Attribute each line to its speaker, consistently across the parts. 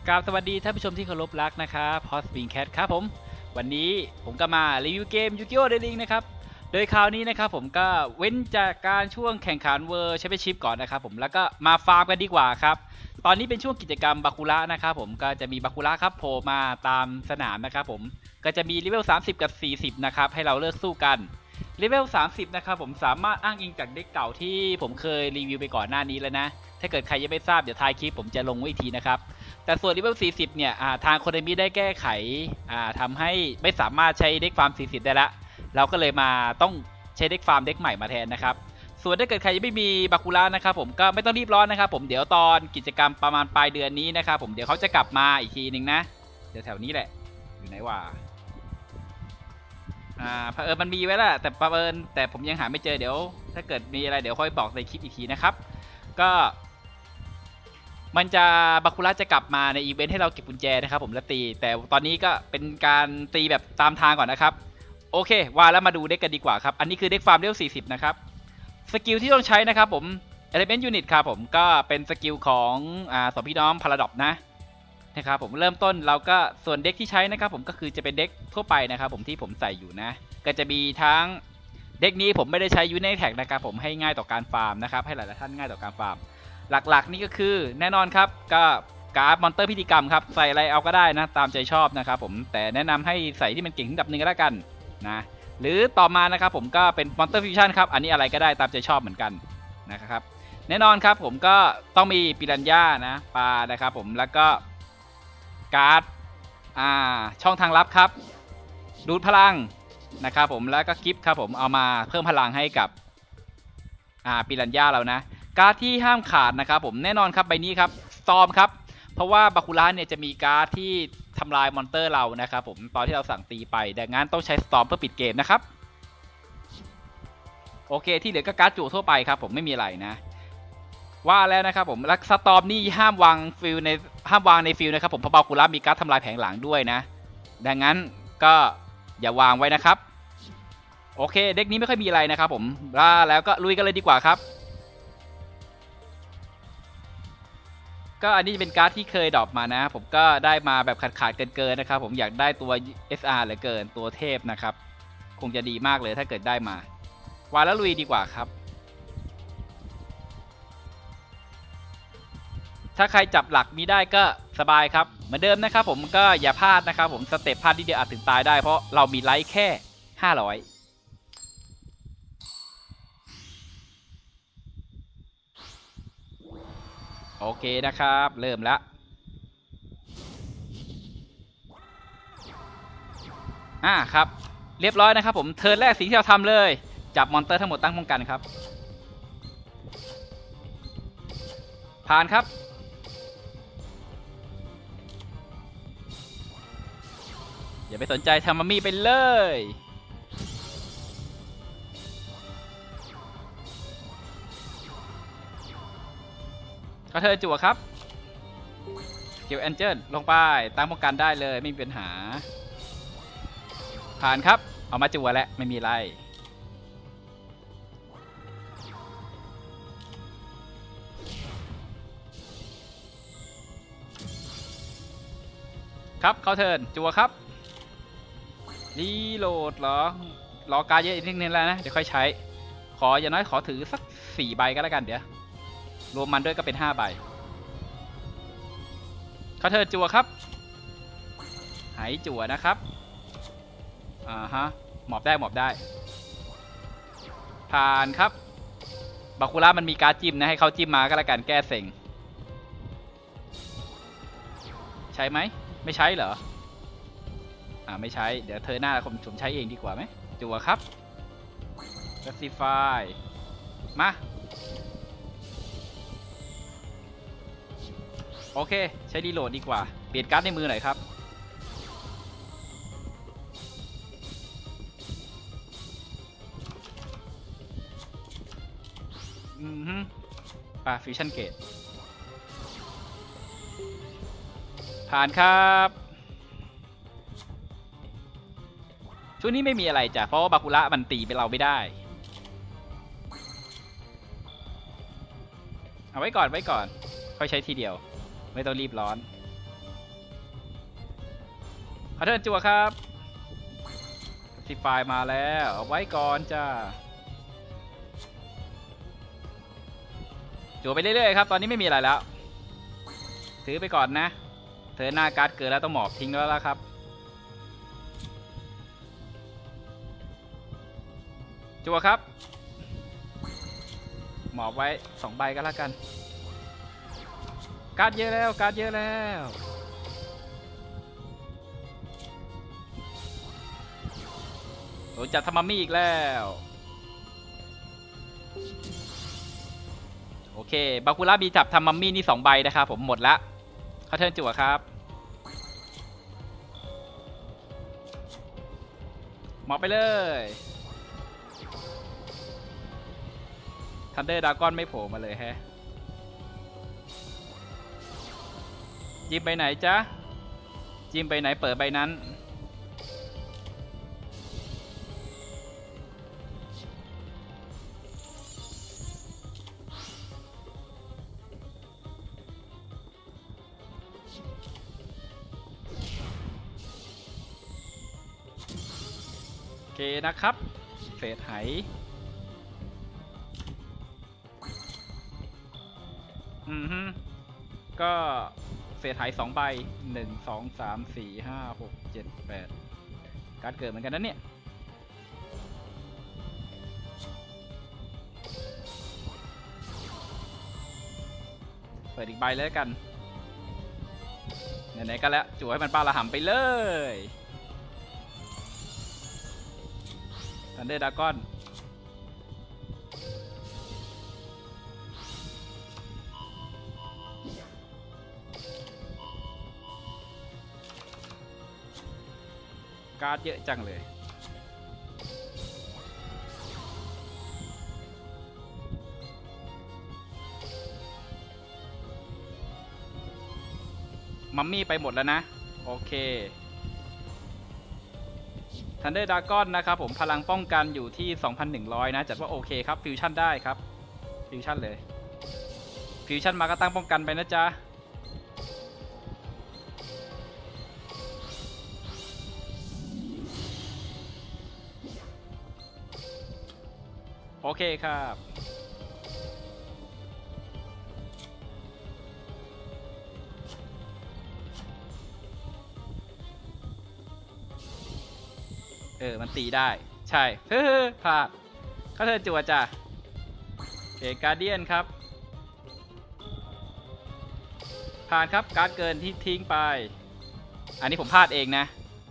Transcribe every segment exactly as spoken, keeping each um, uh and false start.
Speaker 1: กราบสวัสดีท่านผู้ชมที่เคารพรักนะครับพอสปิงแคทครับผมวันนี้ผมก็มารีวิวเกมยูกิโอเดลิงนะครับโดยคราวนี้นะครับผมก็เว้นจากการช่วงแข่งขันเวอร์แชมเปี้ยนชิพก่อนนะครับผมแล้วก็มาฟาร์มกันดีกว่าครับตอนนี้เป็นช่วงกิจกรรมบาคุระนะครับผมก็จะมีบาคุระครับโผล่มาตามสนามนะครับผมก็จะมีเลเวลสามสิบกับสี่สิบนะครับให้เราเลือกสู้กันเลเวลสามสิบนะครับผมสามารถอ้างอิงจากเด็กเก่าที่ผมเคยรีวิวไปก่อนหน้านี้แล้วนะถ้าเกิดใครยังไม่ทราบเดี๋ยวท้ายคลิปผมจะลงไว้อีกทีนะครับแต่ส่วนเลเวลสี่สิบเนี่ยทางโคเนมิได้แก้ไขทำให้ไม่สามารถใช้เด็กฟาร์มสี่สิบได้ละเราก็เลยมาต้องใช้เด็กฟาร์มเด็กใหม่มาแทนนะครับส่วนถ้าเกิดใครยังไม่มีบาคุระนะครับผมก็ไม่ต้องรีบร้อนนะครับผมเดี๋ยวตอนกิจกรรมประมาณปลายเดือนนี้นะครับผมเดี๋ยวเขาจะกลับมาอีกทีหนึ่งนะเดี๋ยวแถวนี้แหละอยู่ไหนวะอ่าเผอิญมันมีไว้แล้วแต่ประเอิญแต่ผมยังหาไม่เจอเดี๋ยวถ้าเกิดมีอะไรเดี๋ยวค่อยบอกในคลิปอีกทีนะครับก็มันจะบาคุระจะกลับมาในอีเวนต์ให้เราเก็บกุญแจนะครับผมแล้วตีแต่ตอนนี้ก็เป็นการตีแบบตามทางก่อนนะครับโอเคว่าแล้วมาดูเด็กกันดีกว่าครับอันนี้คือเด็กฟาร์มเลเวลสี่สิบนะครับสกิลที่ต้องใช้นะครับผม Element Unit ครับผมก็เป็นสกิลของอ่าสองพี่น้องพาราดอปนะนะครับผมเริ่มต้นเราก็ส่วนเด็กที่ใช้นะครับผมก็คือจะเป็นเด็กทั่วไปนะครับผมที่ผมใส่อยู่นะก็จะมีทั้งเด็กนี้ผมไม่ได้ใช้ยูนิตแท็กนะครับผมให้ง่ายต่อการฟาร์มนะครับให้หลายๆท่านง่ายต่อการฟาร์มหลักๆนี่ก็คือแน่นอนครับก็การ์ดมอนเตอร์พิธีกรรมครับใส่อะไรเอาก็ได้นะตามใจชอบนะครับผมแต่แนะนำให้ใส่ที่มันเก่งระดับหนึ่งก็แล้วกันนะหรือต่อมานะครับผมก็เป็นมอนเตอร์ฟิวชั่นครับอันนี้อะไรก็ได้ตามใจชอบเหมือนกันนะครับแน่นอนครับผมก็ต้องมีปิรันย่านะปลานะครับผมแล้วก็การ์ดอ่าช่องทางลับครับดูดพลังนะครับผมแล้วก็กิฟต์ครับผมเอามาเพิ่มพลังให้กับอ่าปิรันย่าเรานะการ์ดที่ห้ามขาดนะครับผมแน่นอนครับใบนี้ครับสตอมครับเพราะว่าบาคุระเนี่ยจะมีการ์ดที่ทำลายมอนเตอร์เรานะครับผมตอนที่เราสั่งตีไปดังนั้นต้องใช้สตอมเพื่อปิดเกมนะครับโอเคที่เหลือก็การ์ดจั่วทั่วไปครับผมไม่มีอะไรนะว่าแล้วนะครับผมแล้วสตอมนี่ห้ามวางฟิลในห้ามวางในฟิลนะครับผมเพราะบาคุระมีการ์ดทำลายแผงหลังด้วยนะดังนั้นก็อย่าวางไว้นะครับโอเคเด็กนี้ไม่ค่อยมีอะไรนะครับผมแล้วก็ลุยกันเลยดีกว่าครับก็อันนี้เป็นการ์ดที่เคยดรอปมานะผมก็ได้มาแบบขาดขาดเกินเกินนะครับผมอยากได้ตัว เอส อาร์ เหลือเกินตัวเทพนะครับคงจะดีมากเลยถ้าเกิดได้มาวางแล้วลุยดีกว่าครับถ้าใครจับหลักมีได้ก็สบายครับเหมือนเดิมนะครับผมก็อย่าพลาดนะครับผมสเต็ปพลาดที่เดียวอาจถึงตายได้เพราะเรามีไลท์แค่ห้าร้อยโอเคนะครับเริ่มแล้วอ่าครับเรียบร้อยนะครับผมเทิร์นแรกสิ่งที่เราทำเลยจับมอนเตอร์ทั้งหมดตั้งป้องกันครับผ่านครับอย่าไปสนใจทำมามี่ไปเลยก็เธอจั่วครับเกี่ยวแอนเจิลลงไปตั้งป้องกันได้เลยไม่มีปัญหาผ่านครับเอามาจั่วแล้วไม่มีไรครับเขาเทิร์นจั่วครับรีโหลดเหรอรอการเยอะอีกนิดนึงแล้วนะเดี๋ยวค่อยใช้ขออย่างน้อยขอถือสักสี่ใบก็แล้วกันเดี๋ยวรวมมันด้วยก็เป็นห้าใบเขาเทิร์นจั่วครับหายจั่วนะครับอ่าฮะหมอบได้หมอบได้ผ่านครับบาคุระมันมีการ์ดจิ้มนะให้เขาจิ้มมาก็แล้วกันแก้เซ็งใช่ไหมไม่ใช้เหรออ่าไม่ใช้เดี๋ยวเธอหน้าผมผมใช้เองดีกว่าไหมจั่วครับ Justify มาโอเคใช้รีโหลดดีกว่าเปลี่ยนการ์ดในมือหน่อยครับอืมฮึป่าฟิวชั่นเกตผ่านครับช่วงนี้ไม่มีอะไรจ้ะเพราะว่าบาคุระมันตีไปเราไม่ได้เอาไว้ก่อนไว้ก่อนค่อยใช้ทีเดียวไม่ต้องรีบร้อนขอเทิร์นจั่วครับสิไฟมาแล้วเอาไว้ก่อนจ้าจั่วไปเรื่อยๆครับตอนนี้ไม่มีอะไรแล้วถือไปก่อนนะเธอหน้าการ์ดเกิดแล้วต้องหมอบทิ้งแล้วล่ะครับจั่วครับหมอบไว้สองใบก็แล้วกันการ์ดเยอะแล้วการ์ดเยอะแล้วโดนจัดทำมัมมี่อีกแล้วโอเคบาคูล่ามีจับทำมัมมี่นี่สองใบนะครับผมหมดละเขาเทิร์นจั่วครับหมอบไปเลยทันเดอร์ดากอนไม่โผล่มาเลยแฮะจิมไปไหนจ๊ะจิมไปไหนเปิดใบนั้นโอเคนะครับเศษไหอืมฮึก็เศษไหสองใบหนึ่งสองสามสี่ห้าหกเจ็ดแปดการเกิดเหมือนกันนั้นเนี่ยเปิดอีกใบเลยกันไหนๆก็แล้วจู่ให้มันปลาละหำไปเลยทันเดอร์ดากอนการ์ดเยอะจังเลยมัมมี่ไปหมดแล้วนะโอเคทันเดอร์ดากอนนะครับผมพลังป้องกันอยู่ที่ สองพันหนึ่งร้อย นะจัดว่าโอเคครับฟิวชั่นได้ครับฟิวชั่นเลยฟิวชั่นมาก็ตั้งป้องกันไปนะจ๊ะโอเคครับเออมันตีได้ใช่เฮ้อพลาดก็เธอจั่วจ้ะเอการเดียนครับผ่านครับการ์ดเกินที่ทิ้งไปอันนี้ผมพลาดเองนะ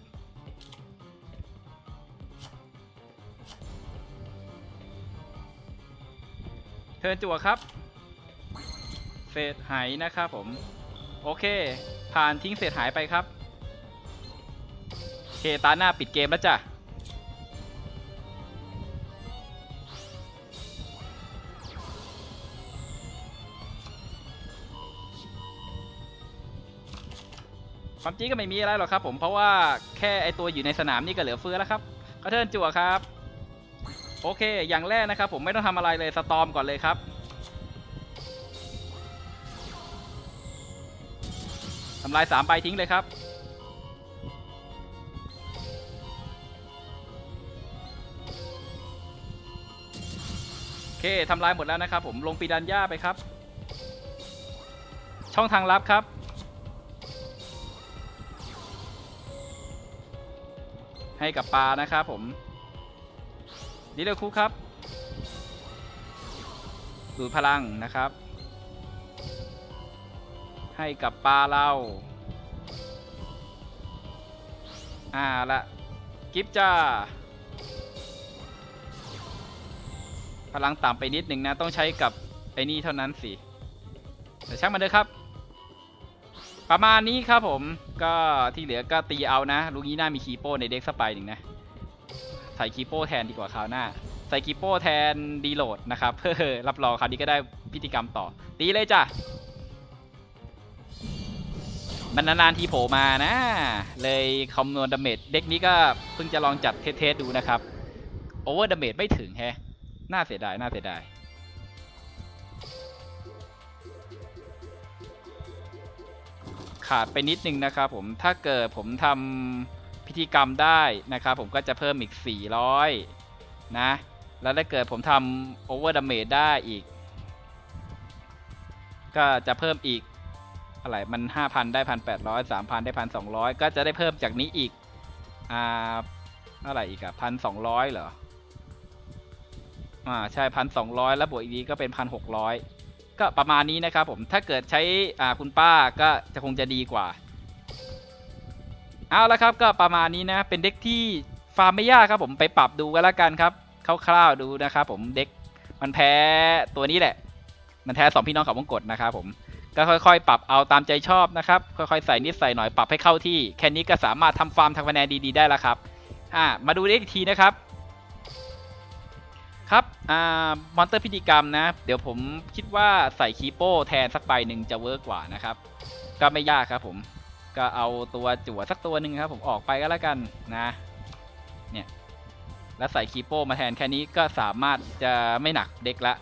Speaker 1: เทิร์นจั่วครับเศษหายนะครับผมโอเคผ่านทิ้งเศษหายไปครับโอเคตาหน้าปิดเกมแล้วจ้ะความจริงก็ไม่มีอะไรหรอกครับผมเพราะว่าแค่ไอตัวอยู่ในสนามนี่ก็เหลือเฟือแล้วครับก็เทิร์นจั่วครับโอเคอย่างแรกนะครับผมไม่ต้องทำอะไรเลยสตอร์มก่อนเลยครับทำลายสามใบทิ้งเลยครับโอเคทำลายหมดแล้วนะครับผมลงปีดันย่าไปครับช่องทางลับครับให้กับปลานะครับผมดิเลคุครับดูดพลังนะครับให้กับปลาเราอ่าละกิฟจ้าพลังต่ำไปนิดหนึ่งนะต้องใช้กับไอ้นี่เท่านั้นสิแต่ช่างมันเถอะครับประมาณนี้ครับผมก็ที่เหลือก็ตีเอานะลูกนี้น่ามีคีโป้ในเด็กสไปหนึ่งนะใส่คีโป้แทนดีกว่าคราวหน้าใส่คีโป้แทนดีโหลดนะครับเพื่อรับรองคราวนี้ก็ได้พิธีกรรมต่อตีเลยจ้ะมันนานๆทีโผล่มานะเลยคำนวณดาเมจเด็กนี้ก็เพิ่งจะลองจัดเทสๆดูนะครับโอเวอร์ดาเมจไม่ถึงแฮะน่าเสียดายน่าเสียดายคขาดไปนิดนึงนะครับผมถ้าเกิดผมทำพิธีกรรมได้นะครับผมก็จะเพิ่มอีกสี่ร้อยนะแล้วถ้าเกิดผมทำโอเวอร์ดาเมจได้อีกก็จะเพิ่มอีกอะไรมัน ห้าพัน ได้ หนึ่งพันแปดร้อย สามพัน ได้ หนึ่งพันสองร้อย ก็จะได้เพิ่มจากนี้อีกอ่าเท่าไหร่อีกอะหนึ่งพันสองร้อยเหรออ่าใช่ หนึ่งพันสองร้อย แล้วบวกอีกนี้ก็เป็น หนึ่งพันหกร้อย ก็ประมาณนี้นะครับผมถ้าเกิดใช้อ่าคุณป้าก็จะคงจะดีกว่าเอาละครับก็ประมาณนี้นะเป็นเด็กที่ฟาร์มไม่ยากครับผมไปปรับดูกันแล้วกันครับคร่าวๆดูนะครับผมเด็กมันแพ้ตัวนี้แหละมันแพ้สองพี่น้องเขาวงกตนะครับผมก็ค่อยๆปรับเอาตามใจชอบนะครับค่อยๆใส่นิดใส่หน่อยปรับให้เข้าที่แค่นี้ก็สามารถทำฟาร์มทำคะแนนดีๆได้แล้วครับอ่ามาดูเด็กอีกทีนะครับครับอ่ามอนเตอร์พิธีกรรมนะเดี๋ยวผมคิดว่าใส่คีโป้แทนสักใบหนึ่งจะเวิร์กกว่านะครับก็ไม่ยากครับผมก็เอาตัวจั่วสักตัวหนึ่งครับผมออกไปก็แล้วกันนะเนี่ยแล้วใส่คีโป้มาแทนแค่นี้ก็สามารถจะไม่หนักเด็กละ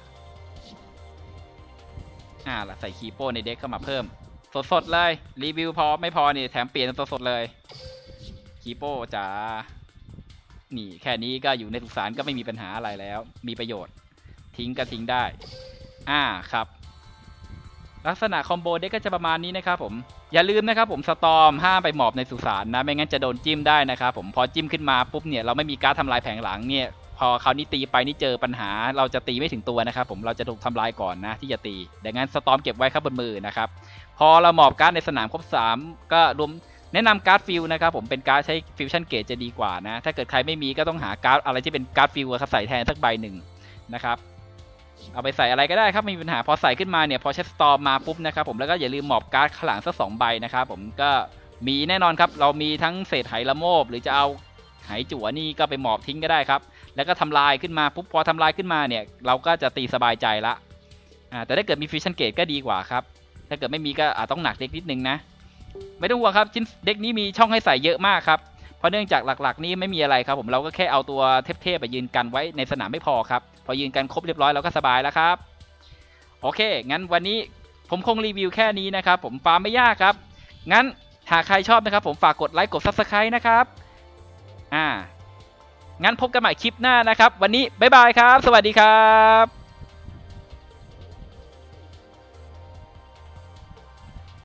Speaker 1: อ่าละใส่คีโป้ในเด็กเข้ามาเพิ่มสดๆเลยรีวิวพอไม่พอนี่แถมเปลี่ยนสดๆเลยคีโป้จ๋านี่แค่นี้ก็อยู่ในสุสานก็ไม่มีปัญหาอะไรแล้วมีประโยชน์ทิ้งก็ทิ้งได้อ่าครับลักษณะคอมโบเด็กก็จะประมาณนี้นะครับผมอย่าลืมนะครับผมสตอมห้ามไปหมอบในสุสานนะไม่งั้นจะโดนจิ้มได้นะครับผมพอจิ้มขึ้นมาปุ๊บเนี่ยเราไม่มีการทำลายแผงหลังเนี่ยพอเขานี่ตีไปนี่เจอปัญหาเราจะตีไม่ถึงตัวนะครับผมเราจะถูกทำลายก่อนนะที่จะตีดังนั้นสตอมเก็บไว้ครับบนมือนะครับพอเราหมอบการ์ดในสนามครบสามก็รวมแนะนำการ์ดฟิลนะครับผมเป็นการ์ดใช้ฟิวชั่นเกตจะดีกว่านะถ้าเกิดใครไม่มีก็ต้องหาการ์ดอะไรที่เป็นการ์ดฟิลใส่แทนสักใบหนึ่งนะครับเอาไปใส่อะไรก็ได้ครับไม่มีปัญหาพอใส่ขึ้นมาเนี่ยพอใช้สตอมมาปุ๊บนะครับผมแล้วก็อย่าลืมหมอบการ์ดข้างหลังสักสองใบนะครับผมก็มีแน่นอนครับเรามีทั้งเศษไหละโมบหรือจะเอาไหจั่วนี่ก็ไปหมอบทิ้งก็ได้ครับแล้วก็ทำลายขึ้นมาปุ๊บพอทำลายขึ้นมาเนี่ยเราก็จะตีสบายใจละอ่าแต่ถ้าเกิดมีฟิวชั่นเกตก็ดีกว่าครับถ้าเกิดไม่มีก็อาจต้องหนักเด็กนิดนึงนะไม่ต้องห่วงครับชิ้นเด็กนี้มีช่องให้ใส่เยอะมากครับเพราะเนื่องจากหลักๆนี่ไม่มีอะไรครับผมเราก็แค่เอาตัวเทพๆไปยืนกันไว้ในสนามไม่พอครับพอยืนกันครบเรียบร้อยเราก็สบายแล้วครับโอเคงั้นวันนี้ผมคงรีวิวแค่นี้นะครับผมฟาร์มไม่ยากครับงั้นหากใครชอบนะครับผมฝากกดไลค์กด ซับสไครบ์ นะครับอ่างั้นพบกันใหม่คลิปหน้านะครับวันนี้บ๊ายบายครับสวัสดีครับ